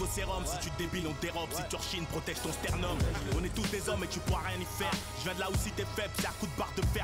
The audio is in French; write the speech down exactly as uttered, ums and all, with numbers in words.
testostérum. Si tu te débiles, on te dérobe. Si tu rechines, protège ton sternum. On est tous des hommes et tu pourras rien y faire. Je viens de là où si t'es faible, c'est à coup de barre de